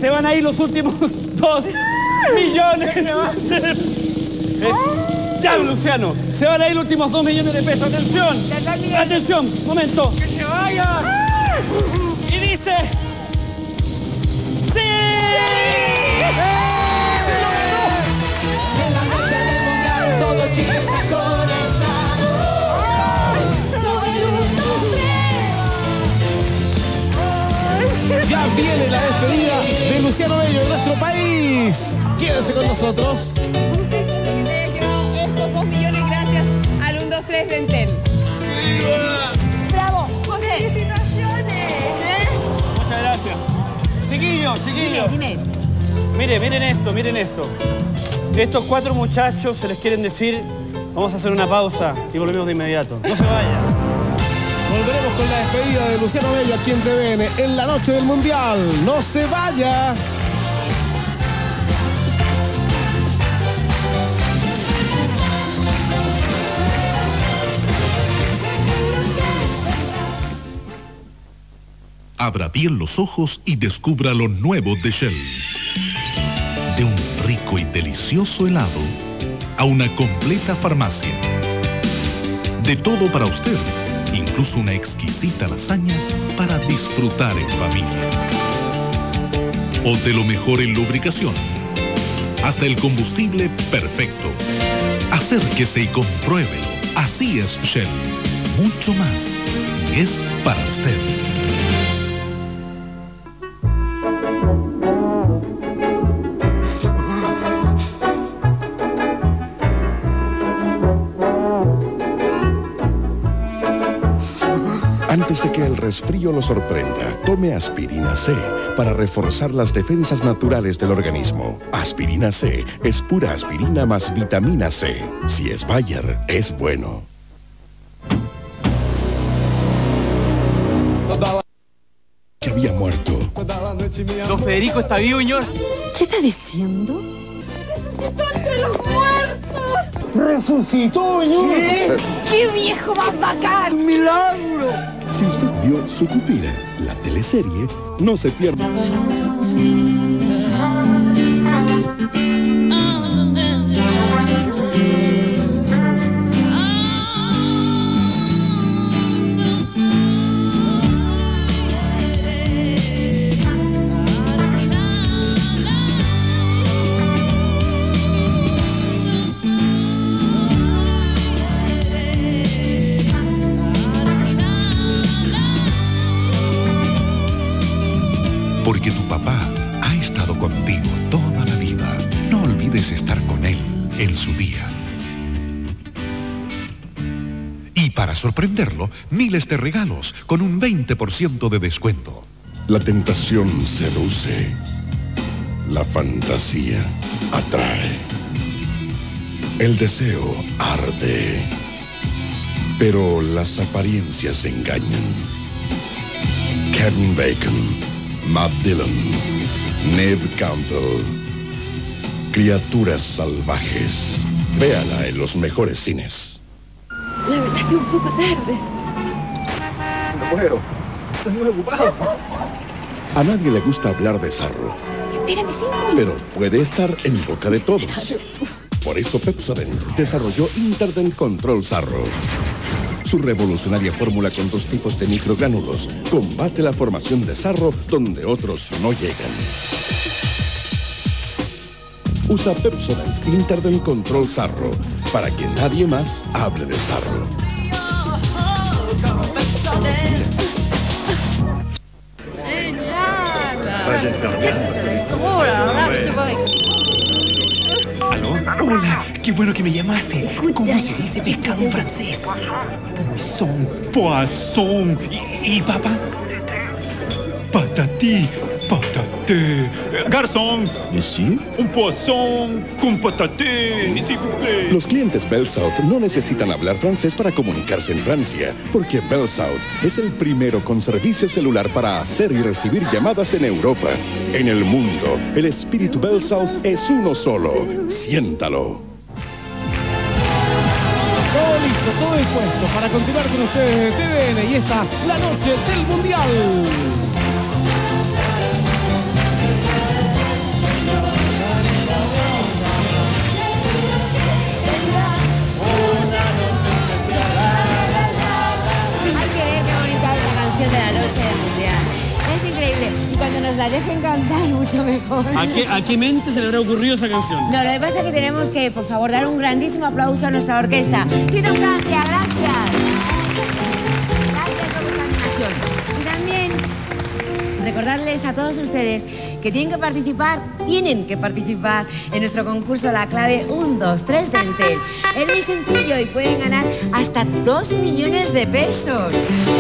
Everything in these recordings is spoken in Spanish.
Se van a ir los últimos 2 millones. Ya, Luciano. Se van a ir los últimos 2 millones de pesos. Atención. Atención. Momento. ¡Que se vaya! Y dice... ¡Sí! ¡Se logró! En la noche del mundial todo Chile está conectado. Todo el mundo Ya viene la despedida de Luciano Bello de nuestro país. Quédese con nosotros. Estos 2 millones gracias al 1, 2, 3 de Entel. ¡Bravo, José! ¡Felicitaciones! Muchas gracias. Chiquillos. Dime. Miren esto. Estos 4 muchachos se les quieren decir, vamos a hacer una pausa y volvemos de inmediato. No se vayan. Volveremos con la despedida de Luciano Bello aquí en TVN en la noche del Mundial. ¡No se vaya! Abra bien los ojos y descubra lo nuevo de Shell. De un rico y delicioso helado a una completa farmacia. De todo para usted, incluso una exquisita lasaña para disfrutar en familia. O de lo mejor en lubricación, hasta el combustible perfecto. Acérquese y compruébelo. Así es Shell. Mucho más. Y es para usted. Antes de que el resfrío lo sorprenda, tome Aspirina C para reforzar las defensas naturales del organismo. Aspirina C es pura aspirina más vitamina C. Si es Bayer, es bueno. Que había muerto. Don Federico está vivo, señor. ¿Qué está diciendo? ¡Resucitó entre los muertos! ¡Resucitó, señor! ¡Qué viejo más bacán! ¡Un milagro! Si usted vio Sucupira, la teleserie, no se pierda. Porque tu papá ha estado contigo toda la vida. No olvides estar con él en su día. Y para sorprenderlo, miles de regalos con un 20% de descuento. La tentación seduce. La fantasía atrae. El deseo arde. Pero las apariencias engañan. Kevin Bacon, Matt Dillon, Neve Campbell. Criaturas salvajes. Véala en los mejores cines. La verdad es que un poco tarde. No puedo. Estoy muy ocupado. A nadie le gusta hablar de Sarro, Espérame 5 minutos. pero puede estar en boca de todos. Por eso Pepsodent desarrolló Interdent Control Sarro. Su revolucionaria fórmula con 2 tipos de microgránulos combate la formación de sarro donde otros no llegan. Usa Pepsodent Interdent Control Sarro para que nadie más hable de sarro. ¿Aló? Hola, qué bueno que me llamaste. ¿Cómo se dice pescado en francés? Poisson. ¿Y papa? Patatí, pataté. Garzón. ¿Sí? Un poisson con pataté, s'il vous plaît. Los clientes Bellsouth no necesitan hablar francés para comunicarse en Francia, porque Bellsouth es el primero con servicio celular para hacer y recibir llamadas en Europa. En el mundo, el espíritu Bellsouth es uno solo. Siéntalo. Todo listo, todo dispuesto para continuar con ustedes de TVN y esta, la noche del Mundial. dejen cantar mucho mejor. ¿A qué mente se le habrá ocurrido esa canción? No, lo que pasa es que tenemos que, por favor, dar un grandísimo aplauso a nuestra orquesta. Tito Francia, gracias. Gracias por vuestra animación. Y también recordarles a todos ustedes que tienen que participar en nuestro concurso La Clave 1, 2, 3 de Entel. Es muy sencillo y pueden ganar hasta 2 millones de pesos.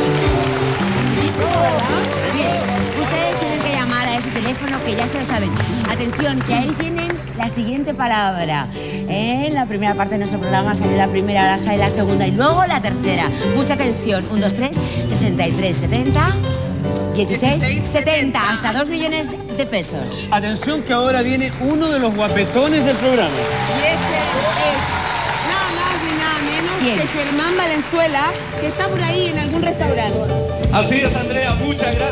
Bien, ustedes tienen que llamar a ese teléfono que ya se lo saben. Atención, que ahí tienen la siguiente palabra. En la primera parte de nuestro programa sale la primera, ahora sale la segunda y luego la tercera. Mucha atención. 1, 2, 3, 63, 70, 16, 70, hasta 2 millones de pesos. Atención que ahora viene uno de los guapetones del programa. Y este es nada más y nada menos que Germán Valenzuela, que está por ahí en algún restaurante. Así es, Andrea, muchas gracias.